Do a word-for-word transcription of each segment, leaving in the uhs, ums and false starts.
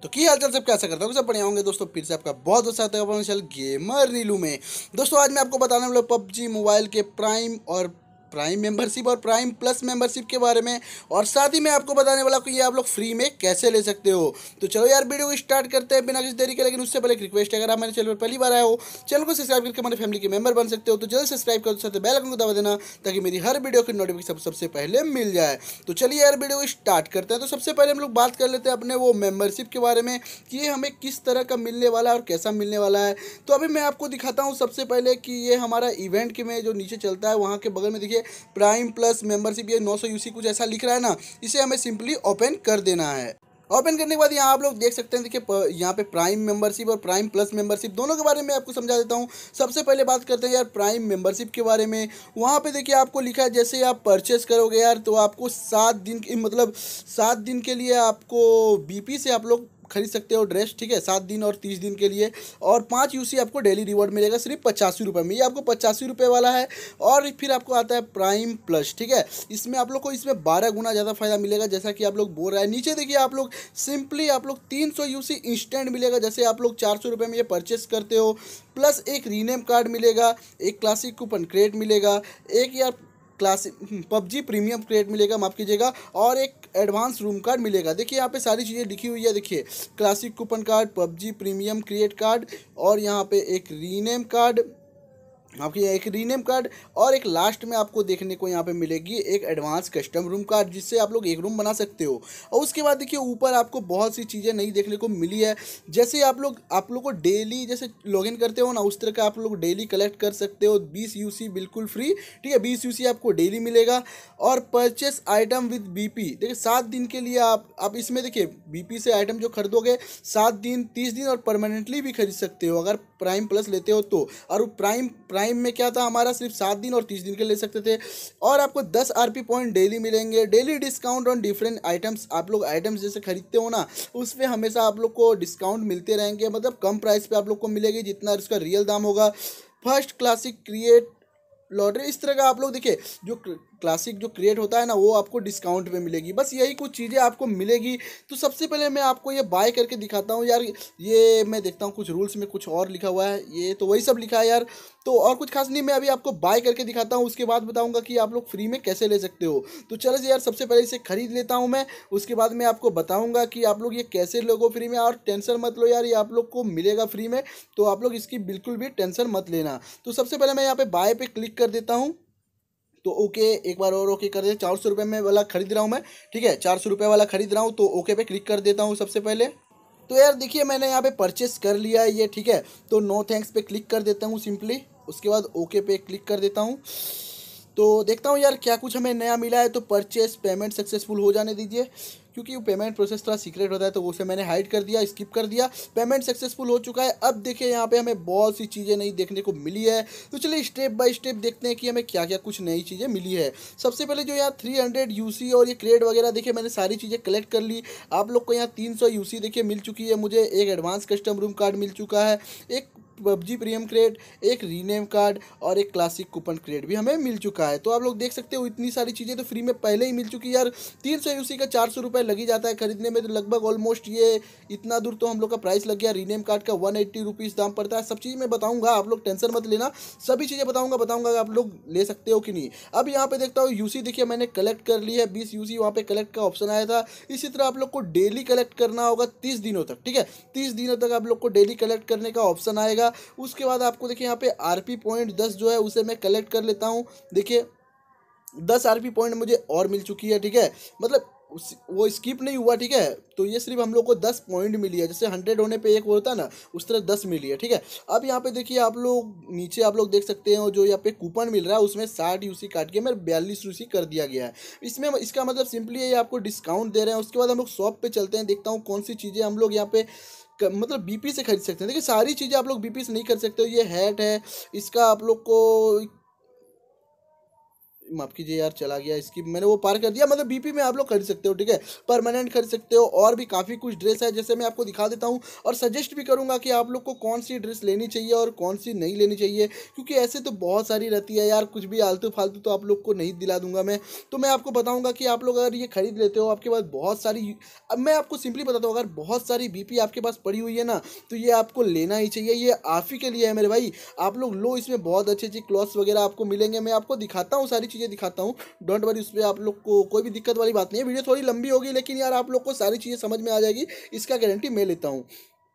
तो की हाल चाल सब कैसा करता हूँ सब बढ़िया होंगे दोस्तों। फिर से आपका बहुत बहुत स्वागत है अपने चैनल गेमर नीलू में। दोस्तों आज मैं आपको बताने वाला हूँ पबजी मोबाइल के प्राइम और प्राइम मेंबरशिप और प्राइम प्लस मेंबरशिप के बारे में, और साथ ही मैं आपको बताने वाला हूँ कि ये आप लोग फ्री में कैसे ले सकते हो। तो चलो यार वीडियो को स्टार्ट करते हैं बिना किसी देरी के। लेकिन उससे पहले एक रिक्वेस्ट है, अगर आप मेरे चैनल पर पहली बार आए हो, चैनल को सब्सक्राइब करके हमारे फैमिली के मेंबर बन सकते हो। तो जल्द सब्सक्राइब करो, साथ बेल आइकन को दबा देना ताकि मेरी हर वीडियो की नोटिफिकेशन सबसे पहले मिल जाए। तो चलिए यार वीडियो को स्टार्ट करते हैं। तो सबसे पहले हम लोग बात कर लेते हैं अपने वो मेंबरशिप के बारे में कि ये हमें किस तरह का मिलने वाला है और कैसा मिलने वाला है। तो अभी मैं आपको दिखाता हूँ सबसे पहले कि ये हमारा इवेंट के में जो नीचे चलता है वहाँ के बगल में देखिए प्राइम प्लस मेंबरशिप, ये नौ सौ यूसी कुछ ऐसा लिख रहा है ना, इसे हमें सिंपली ओपन कर देना है। ओपन करने के बाद यहाँ आप लोग देख सकते हैं, देखिए प- यहाँ पे प्राइम मेंबरशिप और प्राइम प्लस मेंबरशिप दोनों के बारे में आपको समझा देता हूँ। सबसे पहले बात करते हैं यार प्राइम मेंबरशिप के बारे में। वहाँ पे देखिए आपको लिखा है जैसे आप परचेस करोगे यार तो आपको सात दिन की मतलब सात दिन के लिए आपको बीपी से आप लोग खरीद सकते हो ड्रेस, ठीक है, सात दिन और तीस दिन के लिए। और पाँच यूसी आपको डेली रिवॉर्ड मिलेगा सिर्फ पचासी रुपये में, ये आपको पचासी रुपये वाला है। और फिर आपको आता है प्राइम प्लस, ठीक है, इसमें आप लोग को इसमें बारह गुना ज़्यादा फायदा मिलेगा जैसा कि आप लोग बोल रहे हैं। नीचे देखिए आप लोग सिंपली आप लोग तीन सौ यूसी इंस्टेंट मिलेगा, जैसे आप लोग चार सौ रुपये में ये परचेस करते हो। प्लस एक रीनेम कार्ड मिलेगा, एक क्लासिक कूपन क्रेड मिलेगा, एक यार क्लासिक पबजी प्रीमियम क्रेड मिलेगा, माफ़ कीजिएगा, और एक एडवांस रूम कार्ड मिलेगा। देखिए यहाँ पे सारी चीज़ें लिखी हुई है, देखिए classic coupon card, PUBG premium crate card, और यहाँ पे एक रीनेम कार्ड, आपकी एक रीनेम कार्ड, और एक लास्ट में आपको देखने को यहाँ पे मिलेगी एक एडवांस कस्टम रूम कार्ड, जिससे आप लोग एक रूम बना सकते हो। और उसके बाद देखिए ऊपर आपको बहुत सी चीज़ें नई देखने को मिली है, जैसे आप लोग आप लोग को डेली जैसे लॉगिन करते हो ना, उस तरह का आप लोग डेली कलेक्ट कर सकते हो बीस यूसी बिल्कुल फ्री, ठीक है, बीस यूसी आपको डेली मिलेगा। और परचेस आइटम विद बीपी, देखिए सात दिन के लिए आप आप इसमें देखिए बीपी से आइटम जो खरीदोगे सात दिन, तीस दिन और परमानेंटली भी खरीद सकते हो अगर प्राइम प्लस लेते हो तो। और प्राइम प्राइम में क्या था हमारा, सिर्फ सात दिन और तीस दिन के ले सकते थे। और आपको दस आरपी पॉइंट डेली मिलेंगे, daily discount on different items. आप लोग आइटम्स जैसे खरीदते हो ना, उस पर हमेशा आप लोग को डिस्काउंट मिलते रहेंगे, मतलब कम प्राइस पे आप लोग को मिलेगी जितना उसका रियल दाम होगा। फर्स्ट क्लासिक क्रिएट लॉटरी, इस तरह का आप लोग देखिए जो क्लासिक जो क्रिएट होता है ना वो आपको डिस्काउंट पे मिलेगी। बस यही कुछ चीज़ें आपको मिलेगी। तो सबसे पहले मैं आपको ये बाय करके दिखाता हूँ यार। ये मैं देखता हूँ कुछ रूल्स में कुछ और लिखा हुआ है, ये तो वही सब लिखा है यार, तो और कुछ खास नहीं। मैं अभी आपको बाय करके दिखाता हूँ, उसके बाद बताऊँगा कि आप लोग फ्री में कैसे ले सकते हो। तो चलो यार सबसे पहले इसे खरीद लेता हूँ मैं, उसके बाद मैं आपको बताऊँगा कि आप लोग ये कैसे लोगो फ्री में। और टेंशन मत लो यार, ये आप लोग को मिलेगा फ्री में, तो आप लोग इसकी बिल्कुल भी टेंशन मत लेना। तो सबसे पहले मैं यहाँ पे बाय पे क्लिक कर देता हूँ। तो ओके, एक बार और ओके कर दे। चार सौ रुपये में वाला खरीद रहा हूँ मैं, ठीक है, चार सौ रुपये वाला खरीद रहा हूँ, तो ओके पे क्लिक कर देता हूँ सबसे पहले। तो यार देखिए मैंने यहाँ पे परचेस कर लिया है ये, ठीक है, तो नो थैंक्स पे क्लिक कर देता हूँ सिंपली। उसके बाद ओके पे क्लिक कर देता हूँ। तो देखता हूँ यार क्या कुछ हमें नया मिला है। तो परचेस पेमेंट सक्सेसफुल हो जाने दीजिए, क्योंकि वो पेमेंट प्रोसेस थोड़ा सीक्रेट होता है, तो उसे मैंने हाइड कर दिया, स्किप कर दिया। पेमेंट सक्सेसफुल हो चुका है। अब देखिए यहाँ पे हमें बहुत सी चीज़ें नई देखने को मिली है। तो चलिए स्टेप बाय स्टेप देखते हैं कि हमें क्या क्या कुछ नई चीज़ें मिली है। सबसे पहले जो यहाँ थ्री हंड्रेड यूसी और ये क्रेड वगैरह देखिए मैंने सारी चीज़ें कलेक्ट कर ली। आप लोग को यहाँ तीन सौ यूसी देखिए मिल चुकी है मुझे, एक एडवांस कस्टम रूम कार्ड मिल चुका है, एक पबजी प्रीमियम क्रेड, एक रीनेम कार्ड, और एक क्लासिक कूपन क्रेड भी हमें मिल चुका है। तो आप लोग देख सकते हो इतनी सारी चीज़ें तो फ्री में पहले ही मिल चुकी है यार। तीन सौ यूसी का चार सौ रुपये लग ही जाता है खरीदने में, तो लगभग ऑलमोस्ट ये इतना दूर तो हम लोग का प्राइस लग गया। रीनेम कार्ड का वन एट्टी रुपीज़ दाम पड़ता है। सब चीज़ मैं बताऊंगा, आप लोग टेंशन मत लेना, सभी चीज़ें बताऊंगा बताऊंगा आप लोग ले सकते हो कि नहीं। अब यहाँ पे देखता हूँ यूसी देखिए मैंने कलेक्ट कर ली है, बीस यूसी वहाँ पे कलेक्ट का ऑप्शन आया था। इसी तरह आप लोग को डेली कलेक्ट करना होगा तीस दिनों तक, ठीक है, तीस दिनों तक आप लोग को डेली कलेक्ट करने का ऑप्शन आएगा। उसके बाद आपको देखिए यहाँ पे आरपी पॉइंट दस जो है उसे मैं कलेक्ट कर लेता हूँ। देखिए दस आरपी पॉइंट मुझे और मिल चुकी है, ठीक है, मतलब उस वो स्किप नहीं हुआ, ठीक है। तो ये सिर्फ हम लोग को दस पॉइंट मिली है, जैसे हंड्रेड होने पे एक वो होता है ना, उस तरह दस मिली है, ठीक है। अब यहाँ पे देखिए आप लोग नीचे आप लोग देख सकते हो जो यहाँ पे कूपन मिल रहा है उसमें साठ यूसी काट के मैं बयालीस यूसी कर दिया गया है इसमें। इसका मतलब सिंपली ये आपको डिस्काउंट दे रहे हैं। उसके बाद हम लोग शॉप पे चलते हैं, देखता हूँ कौन सी चीज़ें हम लोग यहाँ पे क- मतलब बीपी से खरीद सकते हैं। देखिए सारी चीज़ें आप लोग बीपी से नहीं कर सकते हो। ये हैट है, इसका आप लोग को माफ़ कीजिए यार, चला गया इसकी, मैंने वो पार कर दिया। मतलब बीपी में आप लोग खरीद सकते हो, ठीक है, परमानेंट खरीद सकते हो। और भी काफ़ी कुछ ड्रेस है, जैसे मैं आपको दिखा देता हूँ और सजेस्ट भी करूँगा कि आप लोग को कौन सी ड्रेस लेनी चाहिए और कौन सी नहीं लेनी चाहिए, क्योंकि ऐसे तो बहुत सारी रहती है यार, कुछ भी आलतू फालतू तो आप लोग को नहीं दिला दूंगा मैं। तो मैं आपको बताऊंगा कि आप लोग अगर ये खरीद लेते हो, आपके पास बहुत सारी, अब मैं आपको सिंपली बताता हूँ, अगर बहुत सारी बीपी आपके पास पड़ी हुई है ना, तो ये आपको लेना ही चाहिए। ये आप ही के लिए है मेरे भाई, आप लोग लो, इसमें बहुत अच्छी अच्छी क्लॉथ्स वगैरह आपको मिलेंगे। मैं आपको दिखाता हूँ, सारी चीज़ें दिखाता हूँ, डोंट वरी, उस पर आप लोग को कोई भी दिक्कत वाली बात नहीं है। वीडियो थोड़ी लंबी होगी, लेकिन यार आप लोग को सारी चीज़ें समझ में आ जाएगी, इसका गारंटी मैं लेता हूँ।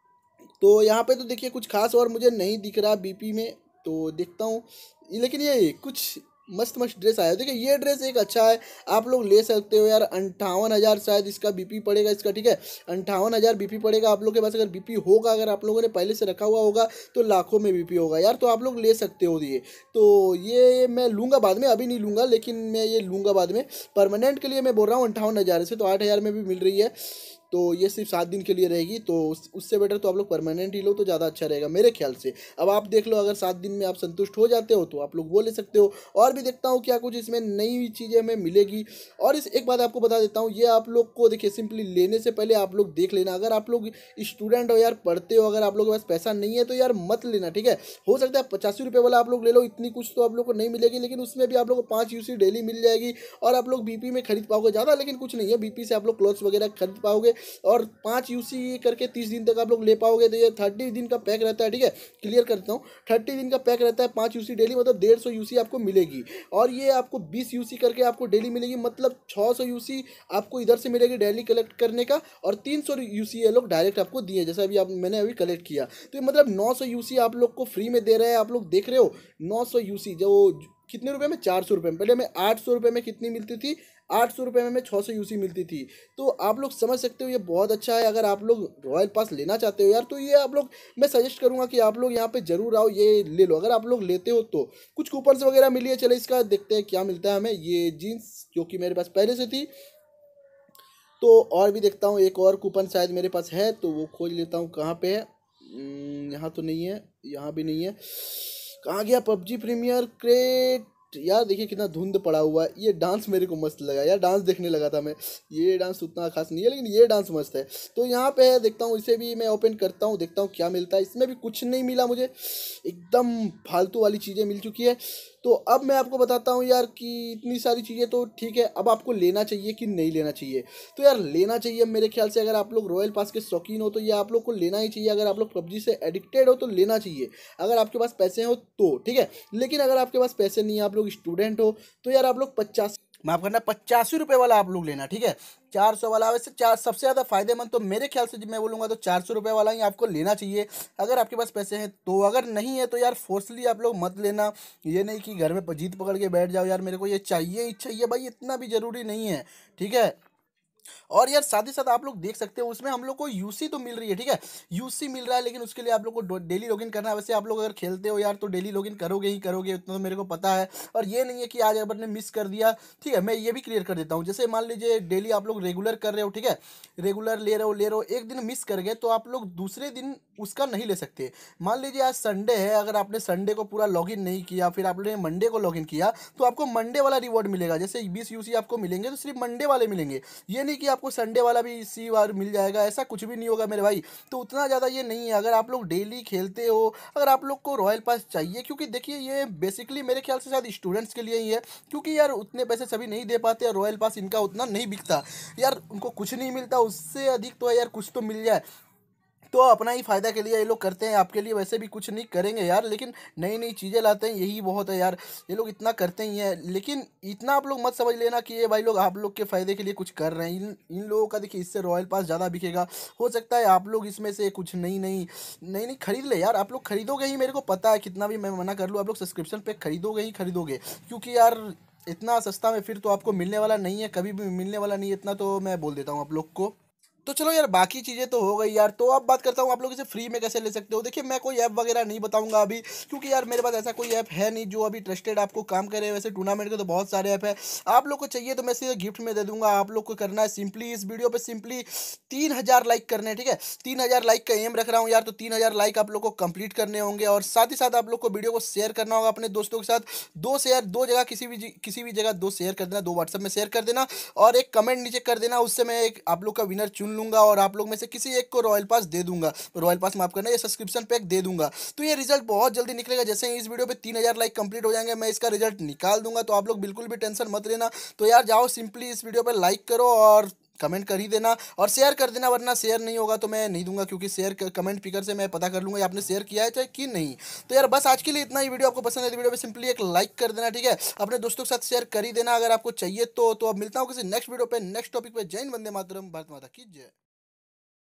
तो यहाँ पे तो देखिए कुछ खास और मुझे नहीं दिख रहा बीपी में, तो देखता हूँ। लेकिन ये कुछ मस्त मस्त ड्रेस आया है। देखिए ये ड्रेस एक अच्छा है, आप लोग ले सकते हो यार। अंठावन हज़ार शायद इसका बीपी पड़ेगा इसका, ठीक है, अंठावन हज़ार बीपी पड़ेगा। आप लोग के पास अगर बीपी होगा, अगर आप लोगों ने पहले से रखा हुआ होगा, तो लाखों में बीपी होगा यार, तो आप लोग ले सकते हो ये। तो ये मैं लूँगा बाद में, अभी नहीं लूँगा, लेकिन मैं ये लूँगा बाद में। परमानेंट के लिए मैं बोल रहा हूँ अंठावन हज़ार से, तो आठ हज़ार में भी मिल रही है। तो ये सिर्फ सात दिन के लिए रहेगी, तो उस, उससे बेटर तो आप लोग परमानेंट ही लो, तो ज़्यादा अच्छा रहेगा मेरे ख्याल से। अब आप देख लो, अगर सात दिन में आप संतुष्ट हो जाते हो तो आप लोग वो ले सकते हो। और भी देखता हूँ क्या कुछ इसमें नई चीज़ें हमें मिलेगी। और इस एक बात आपको बता देता हूँ, ये आप लोग को देखिए, सिंपली लेने से पहले आप लोग देख लेना। अगर आप लोग स्टूडेंट हो यार, पढ़ते हो, अगर आप लोगों के पास पैसा नहीं है तो यार मत लेना, ठीक है। हो सकता है पचासी रुपये वाला आप लोग ले लो, इतनी कुछ तो आप लोग को नहीं मिलेगी, लेकिन उसमें भी आप लोग को पाँच यूसी डेली मिल जाएगी और आप लोग बीपी में खरीद पाओगे ज़्यादा, लेकिन कुछ नहीं है, बीपी से आप लोग क्लॉथ्स वगैरह खरीद पाओगे। और पाँच यूसी करके तीस दिन तक आप लोग ले पाओगे। तो ये थर्टी दिन का पैक रहता है, ठीक है, क्लियर करता हूँ, थर्टी दिन का पैक रहता है, पाँच यूसी डेली, मतलब डेढ़ सौ यूसी आपको मिलेगी। और ये आपको बीस यूसी करके आपको डेली मिलेगी, मतलब छः सौ यूसी आपको इधर से मिलेगी डेली कलेक्ट करने का, और तीन सौ यूसी ये लोग डायरेक्ट आपको दिए, जैसा अभी आप मैंने अभी कलेक्ट किया। तो ये मतलब नौ सौ यूसी आप लोग को फ्री में दे रहे हैं। आप लोग देख रहे हो, नौ सौ यूसी जो कितने रुपए में, चार सौ रुपये में। पहले मैं आठ सौ रुपये में कितनी मिलती थी, आठ सौ रुपये में मैं छः सौ यूसी मिलती थी। तो आप लोग समझ सकते हो, ये बहुत अच्छा है। अगर आप लोग रॉयल पास लेना चाहते हो यार, तो ये आप लोग, मैं सजेस्ट करूंगा कि आप लोग यहाँ पे जरूर आओ, ये ले लो। अगर आप लोग लेते हो तो कुछ कूपन्स वगैरह मिली है, चले इसका देखते हैं क्या मिलता है हमें। ये जीन्स जो कि मेरे पास पहले से थी, तो और भी देखता हूँ, एक और कूपन शायद मेरे पास है, तो वो खोज लेता हूँ कहाँ पे है। हम्म, यहाँ तो नहीं है, यहाँ भी नहीं है, कहाँ गया पबजी प्रीमियर क्रेट। यार देखिए कितना धुंध पड़ा हुआ है। ये डांस मेरे को मस्त लगा यार, डांस देखने लगा था मैं। ये डांस उतना खास नहीं है, लेकिन ये डांस मस्त है। तो यहाँ पे है, देखता हूँ, इसे भी मैं ओपन करता हूँ, देखता हूँ क्या मिलता है। इसमें भी कुछ नहीं मिला मुझे, एकदम फालतू वाली चीज़ें मिल चुकी है। तो अब मैं आपको बताता हूँ यार कि इतनी सारी चीज़ें तो ठीक है, अब आपको लेना चाहिए कि नहीं लेना चाहिए। तो यार लेना चाहिए मेरे ख्याल से। अगर आप लोग रॉयल पास के शौकीन हो तो ये आप लोग को लेना ही चाहिए। अगर आप लोग पबजी से एडिक्टेड हो तो लेना चाहिए, अगर आपके पास पैसे हो तो, ठीक है। लेकिन अगर आपके पास पैसे नहीं है, आप लोग स्टूडेंट हो, तो यार आप लोग पचास, माफ करना, पचासी रुपये वाला आप लोग लेना, ठीक है। चार सौ वाला वैसे चार सबसे ज़्यादा फायदेमंद तो मेरे ख्याल से जब मैं बोलूँगा तो चार सौ रुपये वाला ही आपको लेना चाहिए, अगर आपके पास पैसे हैं तो। अगर नहीं है तो यार फोर्सली आप लोग मत लेना। ये नहीं कि घर में जीत पकड़ के बैठ जाओ, यार मेरे को ये चाहिए ही चाहिए, भाई इतना भी ज़रूरी नहीं है, ठीक है। और यार साथ ही साथ आप लोग देख सकते हो, उसमें हम लोग को यूसी तो मिल रही है, ठीक है, यूसी मिल रहा है, लेकिन उसके लिए आप लोग को डेली लॉगिन करना है। वैसे आप लोग अगर खेलते हो यार तो डेली लॉगिन करोगे ही करोगे, उतना तो मेरे को पता है। और ये नहीं है कि आज अगर ने मिस कर दिया, ठीक है, मैं ये भी क्लियर कर देता हूँ। जैसे मान लीजिए डेली आप लोग रेगुलर कर रहे हो, ठीक है, रेगुलर ले रहे हो ले रहे हो एक दिन मिस कर गए तो आप लोग दूसरे दिन उसका नहीं ले सकते। मान लीजिए आज संडे है, अगर आपने संडे को पूरा लॉगिन नहीं किया, फिर आपने मंडे को लॉगिन किया, तो आपको मंडे वाला रिवॉर्ड मिलेगा। जैसे बीस यूसी आपको मिलेंगे तो सिर्फ मंडे वाले मिलेंगे, ये नहीं कि आपको संडे वाला भी इसी बार मिल जाएगा, ऐसा कुछ भी नहीं होगा मेरे भाई। तो उतना ज़्यादा ये नहीं है। अगर आप लोग डेली खेलते हो, अगर आप लोग को रॉयल पास चाहिए, क्योंकि देखिए ये बेसिकली मेरे ख्याल से शायद स्टूडेंट्स के लिए ही है, क्योंकि यार उतने पैसे सभी नहीं दे पाते, रॉयल पास इनका उतना नहीं बिकता यार, उनको कुछ नहीं मिलता, उससे अधिक तो है यार कुछ तो मिल जाए। तो अपना ही फ़ायदा के लिए ये लोग करते हैं, आपके लिए वैसे भी कुछ नहीं करेंगे यार, लेकिन नई नई चीज़ें लाते हैं, यही बहुत है यार। ये लोग इतना करते ही हैं, लेकिन इतना आप लोग मत समझ लेना कि ये भाई लोग आप लोग के फ़ायदे के लिए कुछ कर रहे हैं। इन इन लोगों का देखिए इससे रॉयल पास ज़्यादा बिकेगा। हो सकता है आप लोग इसमें से कुछ नई नई नई नई खरीद ले यार, आप लोग खरीदोगे ही, मेरे को पता है, कितना भी मैं मना कर लूँ, आप लोग सब्सक्रिप्शन पे खरीदोगे ही खरीदोगे, क्योंकि यार इतना सस्ता में फिर तो आपको मिलने वाला नहीं है, कभी भी मिलने वाला नहीं है, इतना तो मैं बोल देता हूँ आप लोग को। तो चलो यार, बाकी चीज़ें तो हो गई यार। तो अब बात करता हूँ आप लोग इसे फ्री में कैसे ले सकते हो। देखिए, मैं कोई ऐप वगैरह नहीं बताऊंगा अभी, क्योंकि यार मेरे पास ऐसा कोई ऐप है नहीं जो अभी ट्रस्टेड आपको काम करे। वैसे टूर्नामेंट के तो बहुत सारे ऐप है, आप लोग को चाहिए तो मैं सीधे गिफ्ट में दे दूंगा। आप लोग को करना है सिंपली, इस वीडियो पे सिंपली तीन हज़ार लाइक करने हैं, ठीक है। तीन हज़ार लाइक का एम रख रहा हूँ यार, तो तीन हज़ार लाइक आप लोग को कंप्लीट करने होंगे। और साथ ही साथ आप लोग को वीडियो को शेयर करना होगा अपने दोस्तों के साथ। दो शेयर, दो जगह, किसी भी जी- किसी भी जगह दो शेयर कर देना, दो व्हाट्सएप में शेयर कर देना, और एक कमेंट नीचे कर देना। उससे मैं एक आप लोग का विनर चुन लूंगा और आप लोग में से किसी एक को रॉयल पास दे दूंगा। रॉयल पास माफ करना, ये सब्सक्रिप्शन पैक दे दूंगा। तो ये रिजल्ट बहुत जल्दी निकलेगा। जैसे ही इस वीडियो पे तीन हज़ार लाइक कंप्लीट हो जाएंगे, मैं इसका रिजल्ट निकाल दूंगा। तो आप लोग बिल्कुल भी टेंशन मत लेना। तो यार जाओ, सिंपली इस वीडियो पे लाइक करो और कमेंट कर ही देना और शेयर कर देना, वरना शेयर नहीं होगा तो मैं नहीं दूंगा, क्योंकि शेयर कमेंट पिकर से मैं पता कर लूंगा आपने शेयर किया है चाहे कि नहीं। तो यार बस आज के लिए इतना ही। वीडियो आपको पसंद है तो वीडियो पे सिंपली एक लाइक कर देना, ठीक है। अपने दोस्तों के साथ शेयर कर ही देना अगर आपको चाहिए तो। तो अब मिलता हूँ किसी नेक्स्ट वीडियो पे, नेक्स्ट टॉपिक पे। जय हिंद, वंदे मातरम, भारत माता की जय।